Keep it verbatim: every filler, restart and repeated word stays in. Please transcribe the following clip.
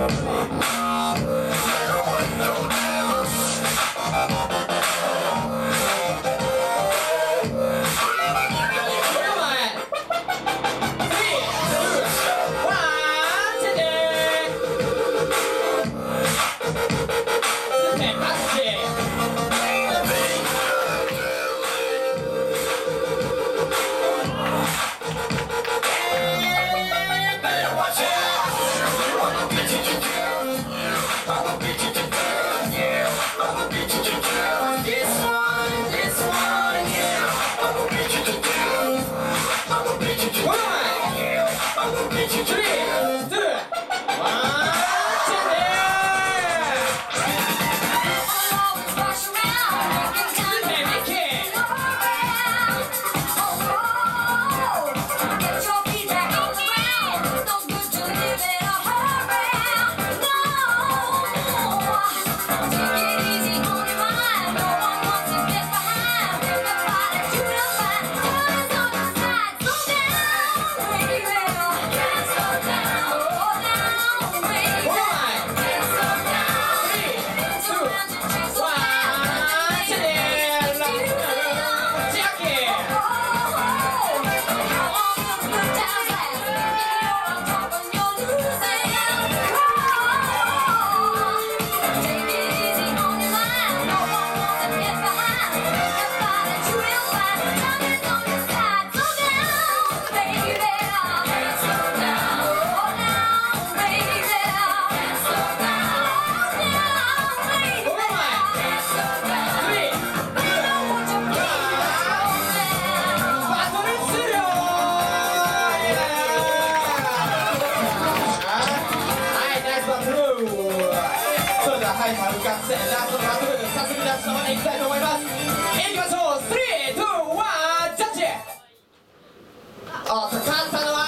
はい、丸合戦ラストのバトル早速じゃあ伝わっていきたいと思います。いきましょう。スリー、ツー、ワン、ジャッジ。あ、勝ったのは